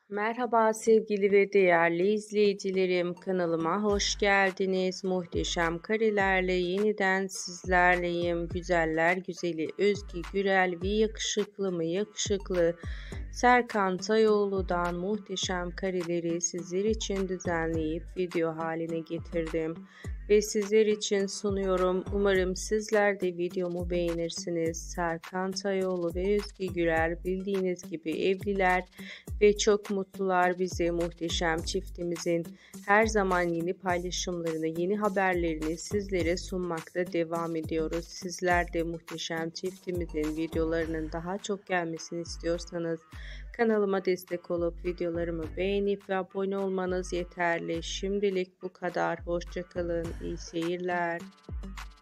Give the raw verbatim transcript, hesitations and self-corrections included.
Merhaba sevgili ve değerli izleyicilerim, kanalıma hoş geldiniz. Muhteşem karelerle yeniden sizlerleyim. Güzeller güzeli Özge Gürel ve yakışıklı mı yakışıklı Serkan Tayoğlu'dan muhteşem kareleri sizler için düzenleyip video haline getirdim ve sizler için sunuyorum. Umarım sizler de videomu beğenirsiniz. Serkan Tayoğlu ve Özge Gürel bildiğiniz gibi evliler ve çok mutlular. Bize muhteşem çiftimizin her zaman yeni paylaşımlarını, yeni haberlerini sizlere sunmakta devam ediyoruz. Sizler de muhteşem çiftimizin videolarının daha çok gelmesini istiyorsanız kanalıma destek olup videolarımı beğenip ve abone olmanız yeterli. Şimdilik bu kadar. Hoşça kalın. İyi seyirler.